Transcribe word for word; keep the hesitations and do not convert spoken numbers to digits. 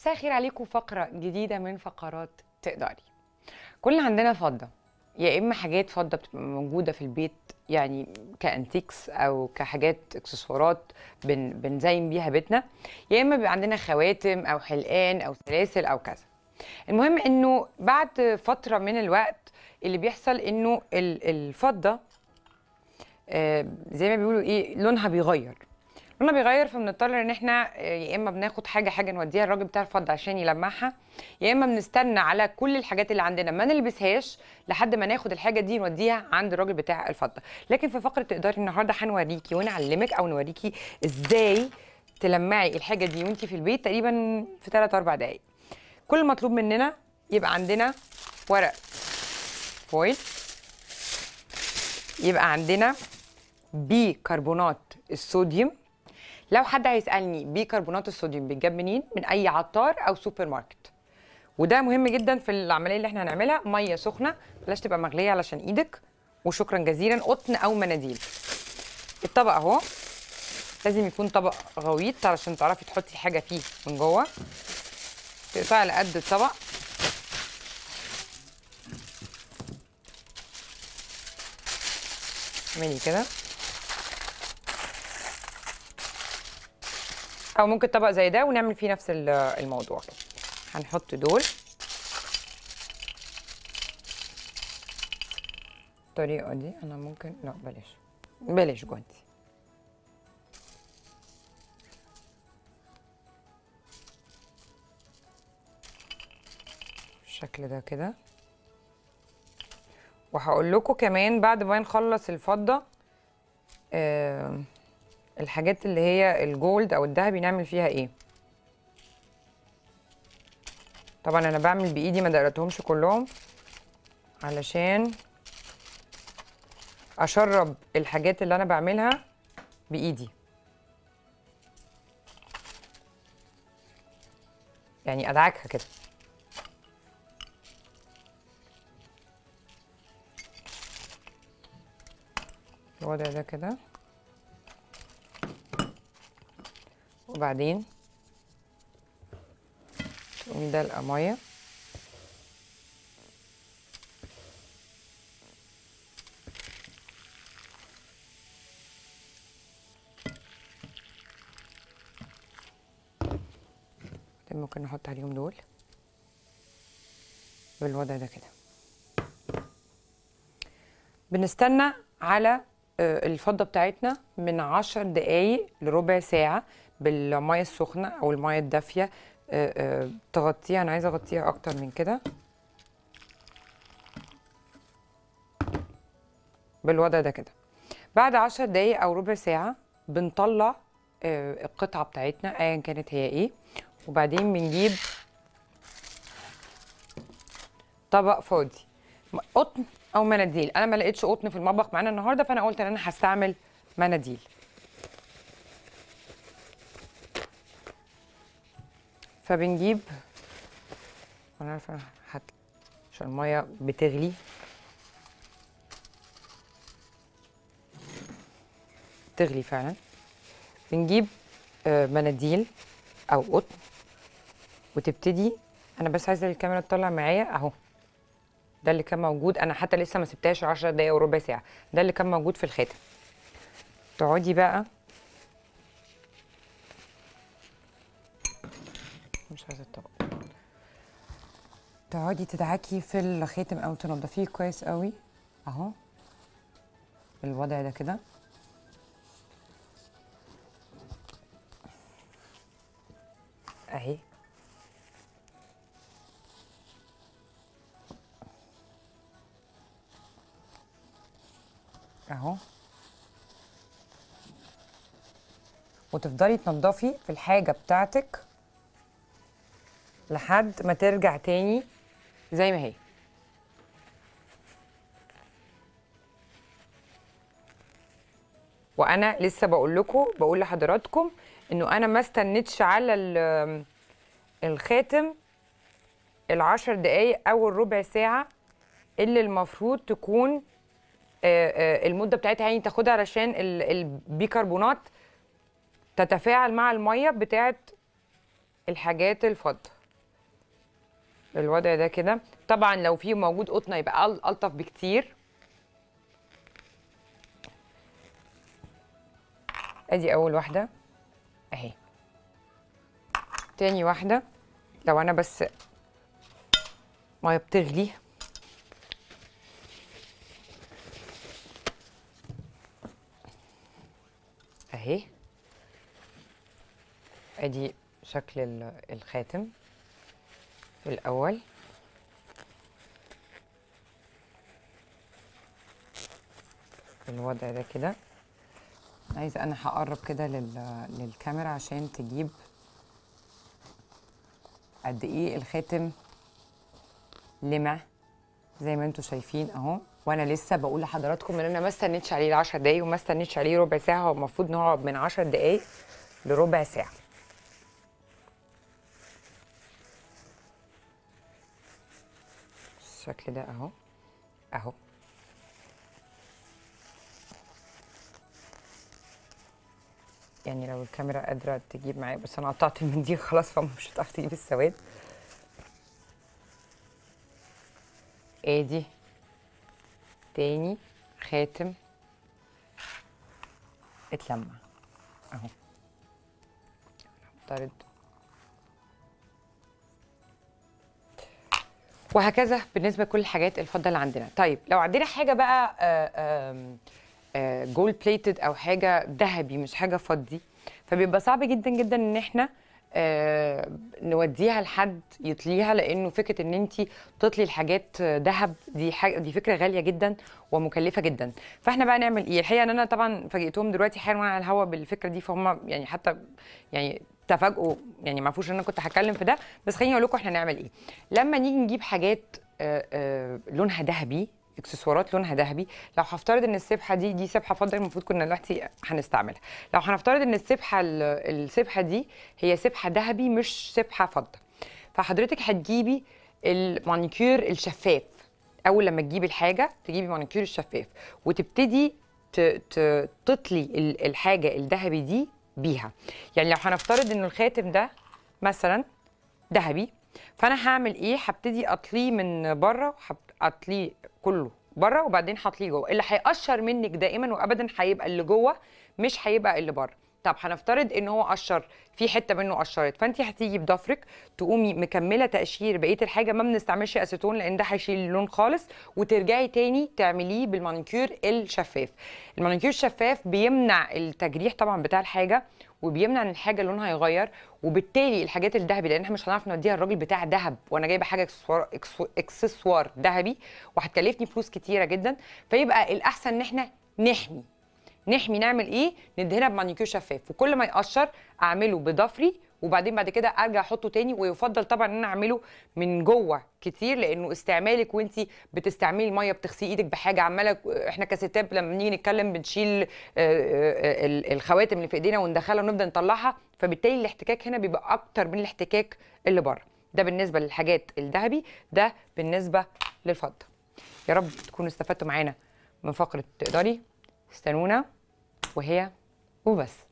مساء الخير عليكم. فقرة جديدة من فقرات تقدري. كلنا عندنا فضة، يا إما حاجات فضة بتبقى موجودة في البيت يعني كأنتيكس أو كحاجات اكسسوارات بن بنزين بيها بيتنا، يا إما بيبقى عندنا خواتم أو حلقان أو سلاسل أو كذا. المهم إنه بعد فترة من الوقت اللي بيحصل إنه الفضة آه زي ما بيقولوا إيه، لونها بيغير لونها بيغير فبنضطر ان احنا يا اما بناخد حاجه حاجه نوديها الراجل بتاع الفضه عشان يلمعها، يا اما بنستنى على كل الحاجات اللي عندنا ما نلبسهاش لحد ما ناخد الحاجه دي نوديها عند الراجل بتاع الفضه. لكن في فقره تقدري النهارده هنوريكي ونعلمك او نوريكي ازاي تلمعي الحاجه دي وانتي في البيت تقريبا في ثلاثة أربعة دقائق. كل المطلوب مننا يبقى عندنا ورق فويل، يبقى عندنا بيكربونات الصوديوم. لو حد هيسألني بيكربونات الصوديوم بيتجاب منين؟ من أي عطار أو سوبر ماركت. وده مهم جدا في العملية اللي احنا هنعملها. مية سخنة بلاش تبقى مغلية علشان ايدك، وشكرا جزيلا. قطن أو مناديل. الطبق اهو لازم يكون طبق غويط علشان تعرفي تحطي حاجة فيه من جوه. تقطعي على قد الطبق. اعملي كده، او ممكن طبق زي ده ونعمل فيه نفس الموضوع. هنحط دول الطريقه دي. انا ممكن لا بلاش بلاش جوانتي. بالشكل ده كده. وهقول لكم كمان بعد ما نخلص الفضه آه الحاجات اللي هي الجولد او الذهبي نعمل فيها ايه. طبعا انا بعمل بايدي، ما دقرتهمش كلهم علشان اشرب الحاجات اللي انا بعملها بايدي، يعني ادعكها كده. الوضع ده كده. وبعدين تقومي دلقه ميه ممكن نحط عليهم دول بالوضع ده كده. بنستنى على الفضه بتاعتنا من عشر دقايق لربع ساعه بالميه السخنه او الميه الدافيه. تغطيها، انا عايزه اغطيها اكتر من كده بالوضع ده كده. بعد عشر دقايق او ربع ساعه بنطلع القطعه بتاعتنا ايا كانت هي ايه، وبعدين بنجيب طبق فاضي، قطن او مناديل. انا ما لقيتش قطن في المطبخ معانا النهارده فانا قلت ان انا هستعمل مناديل. فبنجيب، انا عارفه حتى عشان الميه بتغلي، تغلي فعلا. بنجيب مناديل او قطن وتبتدي. انا بس عايزه الكاميرا تطلع معايا اهو. ده اللي كان موجود، انا حتى لسه ما سبتهاش عشر دقايق وربع ساعه. ده اللي كان موجود في الخاتم. تقعدي بقى، مش عايزه الطبق، تقعدي تدعكي في الخاتم او تنضفيه كويس قوي اهو بالوضع ده كده. اهي اهو. وتفضلي تنضفي في الحاجه بتاعتك لحد ما ترجع تاني زي ما هي. وانا لسه بقول لكم بقول لحضراتكم انه انا ما استنيتش على الخاتم العشر دقايق او الربع ساعه اللي المفروض تكون المده بتاعتها يعني تاخدها علشان البيكربونات تتفاعل مع الميه بتاعت الحاجات الفضه. بالوضع ده كده. طبعا لو في موجود قطنه يبقى أل- الطف بكتير. ادي اول واحده اهي. تاني واحده لو انا بس ميه بتغلي اهي. ادي شكل ال- الخاتم في الاول. بالوضع ده كده. عايزه انا هقرب كده لل... للكاميرا عشان تجيب قد ايه الخاتم لمع زي ما انتم شايفين اهو. وانا لسه بقول لحضراتكم ان انا ما استنيتش عليه عشر دقايق وما استنيتش عليه ربع ساعه. هو المفروض نقعد من عشر دقايق لربع ساعه. الشكل ده اهو اهو. يعني لو الكاميرا قادره تجيب معايا، بس انا قطعت المنديل خلاص فمش هتعرف تجيب السواد. ادي تاني خاتم اتلمع اهو. افترض وهكذا بالنسبه لكل الحاجات الفضه اللي عندنا. طيب لو عندنا حاجه بقى جولد بليتد او حاجه ذهبي مش حاجه فضي، فبيبقى صعب جدا جدا ان احنا آه نوديها لحد يطليها، لانه فكره ان انت تطلي الحاجات ذهب دي حاجه دي فكره غاليه جدا ومكلفه جدا. فاحنا بقى نعمل ايه؟ الحقيقه ان انا طبعا فاجئتهم دلوقتي حالا وانا على الهوا بالفكره دي، فهم يعني حتى يعني تفاجئوا، يعني ما عرفوش ان انا كنت هتكلم في ده. بس خليني اقول لكم احنا نعمل ايه لما نيجي نجيب حاجات آه آه لونها ذهبي، اكسسوارات لونها ذهبي. لو هفترض ان السبحه دي دي سبحه فضه المفروض كنا دلوقتي هنستعملها. لو هنفترض ان السبحه السبحه دي هي سبحه ذهبي مش سبحه فضه، فحضرتك هتجيبي المانيكير الشفاف. اول لما تجيبي الحاجه تجيبي مانيكير الشفاف وتبتدي تطلي الحاجه الذهبي دي بيها. يعني لو هنفترض ان الخاتم ده مثلا ذهبي، فانا هعمل ايه؟ هبتدي اطليه من بره، اطليه كله بره وبعدين هطليه جوه. اللي هيقشر منك دائما وابدا هيبقى اللي جوه مش هيبقى اللي بره. طب هنفترض ان هو قشر في حته منه قشرت، فانت هتيجي بضفرك تقومي مكمله تقشير بقيه الحاجه. ما بنستعملش اسيتون لان ده هيشيل اللون خالص، وترجعي تاني تعمليه بالمانيكير الشفاف. المانيكير الشفاف بيمنع التجريح طبعا بتاع الحاجه، وبيمنع ان الحاجه لونها يغير، وبالتالي الحاجات الذهبي لان احنا مش هنعرف نوديها الراجل بتاع ذهب وانا جايبه حاجه اكسسوار اكسسوار ذهبي وهتكلفني فلوس كتيره جدا. فيبقى الاحسن ان احنا نحمي نحمي نعمل ايه؟ ندهنها بمانيكير شفاف، وكل ما يقشر اعمله بضفري وبعدين بعد كده ارجع احطه تاني. ويفضل طبعا ان انا اعمله من جوه كتير، لانه استعمالك وانت بتستعملي الميه بتغسلي ايدك بحاجه عماله. احنا كستات لما بنيجي نتكلم بنشيل الخواتم اللي في ايدينا وندخلها ونبدا نطلعها، فبالتالي الاحتكاك هنا بيبقى اكتر من الاحتكاك اللي بره. ده بالنسبه للحاجات الذهبي، ده بالنسبه للفضه. يا رب تكونوا استفدتوا معانا من فقره تقدري. استنونا وهي وبس.